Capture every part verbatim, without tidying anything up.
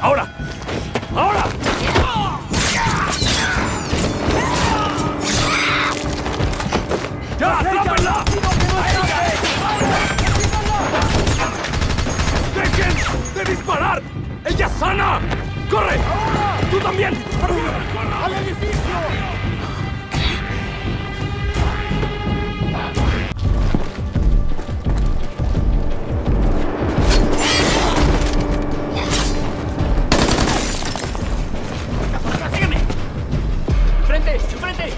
¡Ahora! ¡Ahora! ¡Ya! ¡Atrápenla! ¡Dejen de disparar! ¡Ella es sana! ¡Corre! ¡Tú también! ¡Al edificio! ¡Sígueme! ¡Enfrente! ¡Enfrente!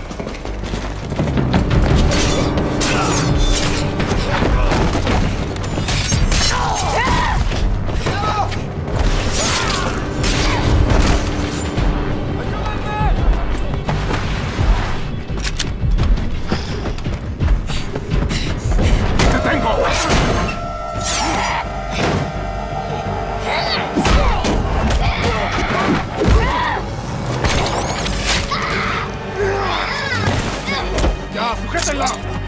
¡Ya, sujétenla!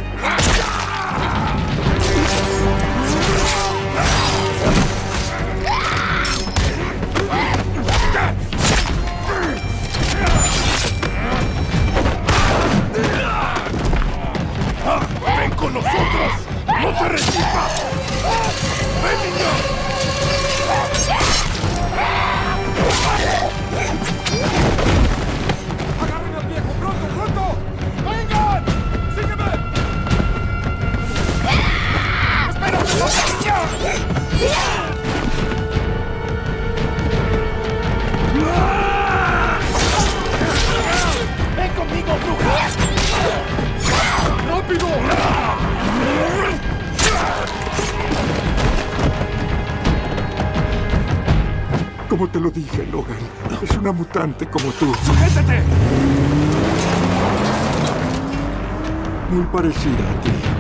¡Ven con nosotros! ¡No te resistas! ¡Ven, niño! ¡Agárrenme al viejo! ¡Pronto, pronto! ¡Vengan! ¡Sígueme! ¡Espérate, ¡ven conmigo, bruja! ¡Rápido! Como te lo dije, Logan, es una mutante como tú. ¡Sujétate! Muy parecida a ti.